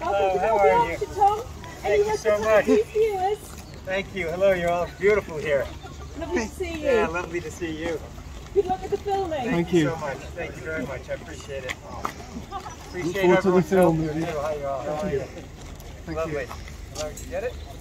Hello, how are you? Tom. Thank you so much. Viewers. Thank you. Hello, you're all beautiful here. Lovely to see you. Yeah, lovely to see you. Good luck with the filming. Thank you so much. Thank you very much. I appreciate it. Appreciate forward to the everyone's help film, here maybe. too. How are you? Thank you. Lovely. Hello, you get it?